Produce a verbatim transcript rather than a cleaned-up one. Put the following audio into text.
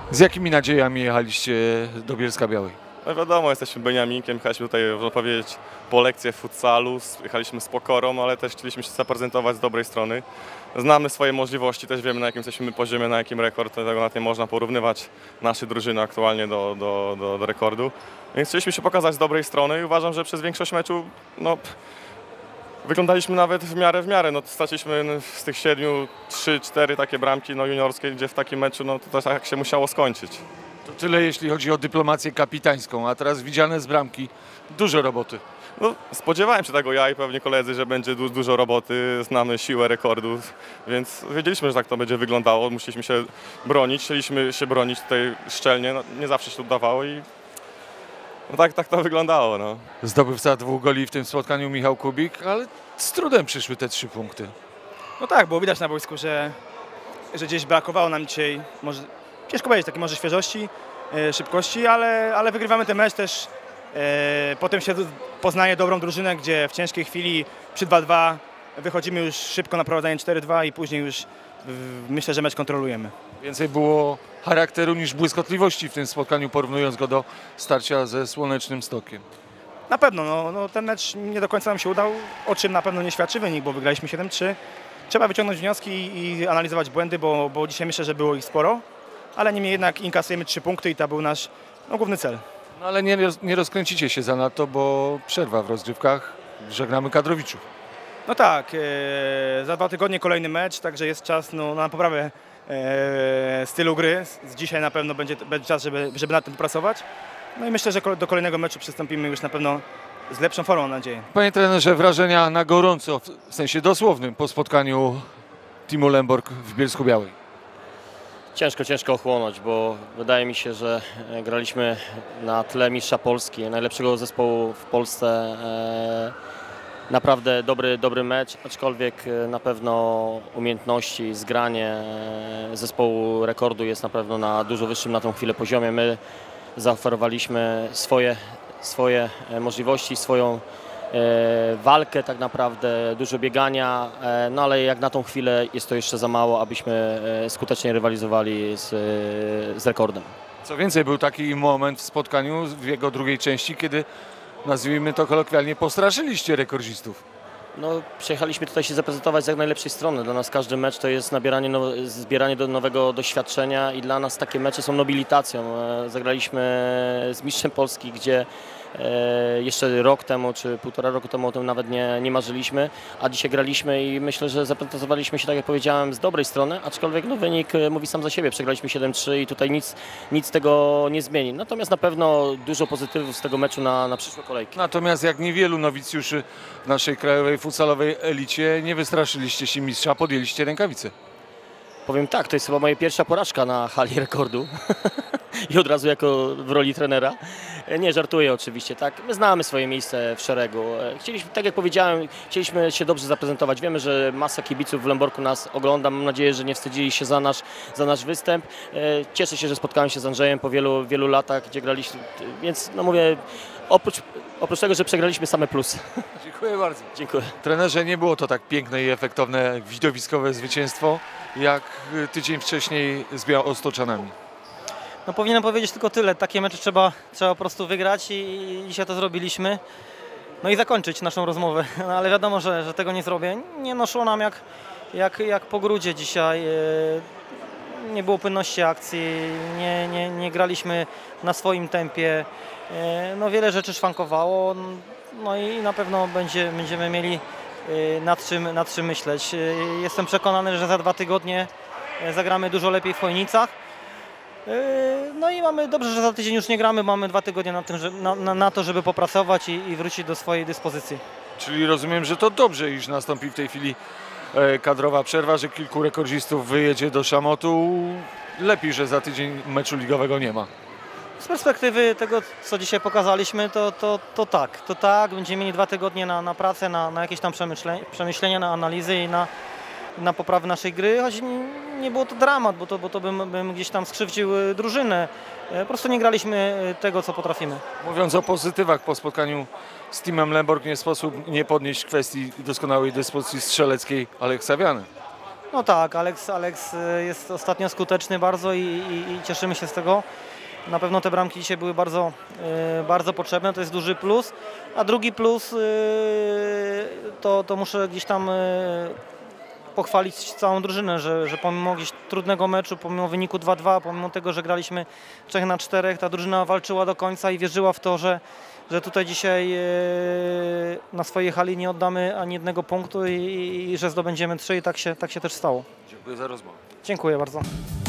Z jakimi nadziejami jechaliście do Bielska-Białej? No wiadomo, jesteśmy Beniaminkiem, jechaliśmy tutaj, można powiedzieć, po lekcję futsalu, jechaliśmy z pokorą, ale też chcieliśmy się zaprezentować z dobrej strony. Znamy swoje możliwości, też wiemy, na jakim jesteśmy poziomie, na jakim rekord, tego nawet nie można porównywać naszej drużyny aktualnie do, do, do, do rekordu. Więc chcieliśmy się pokazać z dobrej strony i uważam, że przez większość meczu no, wyglądaliśmy nawet w miarę w miarę. No, straciliśmy z tych siedmiu trzy cztery takie bramki no, juniorskie, gdzie w takim meczu no, to tak się musiało skończyć. To tyle jeśli chodzi o dyplomację kapitańską, a teraz widziane z bramki dużo roboty. No, spodziewałem się tego ja i pewnie koledzy, że będzie du dużo roboty, znamy siłę rekordu, więc wiedzieliśmy, że tak to będzie wyglądało, musieliśmy się bronić, chcieliśmy się bronić tutaj szczelnie, no, nie zawsze się to udawało i no, tak, tak to wyglądało. No. Zdobywca dwóch goli w tym spotkaniu Michał Kubik, ale z trudem przyszły te trzy punkty. No tak, było widać na boisku, że, że gdzieś brakowało nam dzisiaj, może, ciężko powiedzieć, takiej może świeżości, e, szybkości, ale, ale wygrywamy ten mecz też. E, potem się poznaje dobrą drużynę, gdzie w ciężkiej chwili przy dwa dwa wychodzimy już szybko na prowadzenie cztery dwa i później już w, myślę, że mecz kontrolujemy. Więcej było charakteru niż błyskotliwości w tym spotkaniu, porównując go do starcia ze Słonecznym Stokiem. Na pewno, no, no, ten mecz nie do końca nam się udał, o czym na pewno nie świadczy wynik, bo wygraliśmy siedem trzy. Trzeba wyciągnąć wnioski i analizować błędy, bo, bo dzisiaj myślę, że było ich sporo, ale niemniej jednak inkasujemy trzy punkty i to był nasz no, główny cel. No ale nie, nie rozkręcicie się zanadto, bo przerwa w rozgrywkach, żegnamy kadrowiczów. No tak, e, za dwa tygodnie kolejny mecz, także jest czas no, na poprawę e, stylu gry. Z dzisiaj na pewno będzie, będzie czas, żeby, żeby nad tym pracować. No i myślę, że do kolejnego meczu przystąpimy już na pewno z lepszą formą, mam nadzieję. Panie trenerze, wrażenia na gorąco, w sensie dosłownym, po spotkaniu Timu Lemborg w Bielsku-Białej? Ciężko, ciężko ochłonąć, bo wydaje mi się, że graliśmy na tle mistrza Polski, najlepszego zespołu w Polsce. Naprawdę dobry, dobry mecz, aczkolwiek na pewno umiejętności, zgranie zespołu rekordu jest na pewno na dużo wyższym na tą chwilę poziomie. My zaoferowaliśmy swoje, swoje możliwości, swoją walkę tak naprawdę, dużo biegania, no ale jak na tą chwilę jest to jeszcze za mało, abyśmy skutecznie rywalizowali z, z rekordem. Co więcej, był taki moment w spotkaniu w jego drugiej części, kiedy, nazwijmy to kolokwialnie, postraszyliście rekordzistów. No, przyjechaliśmy tutaj się zaprezentować z jak najlepszej strony. Dla nas każdy mecz to jest nabieranie, now, zbieranie do nowego doświadczenia i dla nas takie mecze są nobilitacją. Zagraliśmy z mistrzem Polski, gdzie e, jeszcze rok temu czy półtora roku temu o tym nawet nie, nie marzyliśmy, a dzisiaj graliśmy i myślę, że zaprezentowaliśmy się, tak jak powiedziałem, z dobrej strony, aczkolwiek no, wynik mówi sam za siebie. Przegraliśmy siedem trzy i tutaj nic, nic tego nie zmieni. Natomiast na pewno dużo pozytywów z tego meczu na, na przyszłe kolejki. Natomiast jak niewielu nowicjuszy w naszej krajowej futsalowej elicie, nie wystraszyliście się mistrza, podjęliście rękawice. Powiem tak, to jest chyba moja pierwsza porażka na hali rekordu i od razu jako w roli trenera. Nie, żartuję oczywiście, tak. My znamy swoje miejsce w szeregu. Chcieliśmy, tak jak powiedziałem, chcieliśmy się dobrze zaprezentować. Wiemy, że masa kibiców w Lemborku nas ogląda. Mam nadzieję, że nie wstydzili się za nasz, za nasz występ. Cieszę się, że spotkałem się z Andrzejem po wielu, wielu latach, gdzie graliśmy, więc no mówię, oprócz, oprócz tego, że przegraliśmy, same plusy. Dziękuję bardzo. Dziękuję. Trenerze, nie było to tak piękne i efektowne widowiskowe zwycięstwo, jak tydzień wcześniej z Białostoczanami. No powinienem powiedzieć tylko tyle, takie mecze trzeba, trzeba po prostu wygrać i, i dzisiaj to zrobiliśmy. No i zakończyć naszą rozmowę, no, ale wiadomo, że, że tego nie zrobię. Nie no, szło nam jak, jak, jak po grudzie dzisiaj. Nie było płynności akcji, nie, nie, nie graliśmy na swoim tempie. No wiele rzeczy szwankowało, no i na pewno będzie, będziemy mieli nad czym, nad czym myśleć. Jestem przekonany, że za dwa tygodnie zagramy dużo lepiej w Chojnicach. No i mamy dobrze, że za tydzień już nie gramy, mamy dwa tygodnie na, tym, że, na, na, na to, żeby popracować i, i wrócić do swojej dyspozycji. Czyli rozumiem, że to dobrze, iż nastąpi w tej chwili kadrowa przerwa, że kilku rekordzistów wyjedzie do Szamotu. Lepiej, że za tydzień meczu ligowego nie ma. Z perspektywy tego, co dzisiaj pokazaliśmy, to, to, to tak, to tak. Będziemy mieli dwa tygodnie na, na pracę, na, na jakieś tam przemyślenia, przemyślenia, na analizy i na, na poprawę naszej gry, choć nie, nie było to dramat, bo to, bo to bym, bym gdzieś tam skrzywdził drużynę. Po prostu nie graliśmy tego, co potrafimy. Mówiąc o pozytywach po spotkaniu z Teamem Lemborg, nie sposób nie podnieść kwestii doskonałej dyspozycji strzeleckiej Aleksa Wiany. No tak, Alex, Alex jest ostatnio skuteczny bardzo i, i, i cieszymy się z tego. Na pewno te bramki dzisiaj były bardzo, yy, bardzo potrzebne, to jest duży plus. A drugi plus, yy, to, to muszę gdzieś tam yy, pochwalić całą drużynę, że, że pomimo gdzieś trudnego meczu, pomimo wyniku dwa dwa, pomimo tego, że graliśmy trzech na czterech, ta drużyna walczyła do końca i wierzyła w to, że, że tutaj dzisiaj yy, na swojej hali nie oddamy ani jednego punktu i, i że zdobędziemy trzy i tak się, tak się też stało. Dziękuję za rozmowę. Dziękuję bardzo.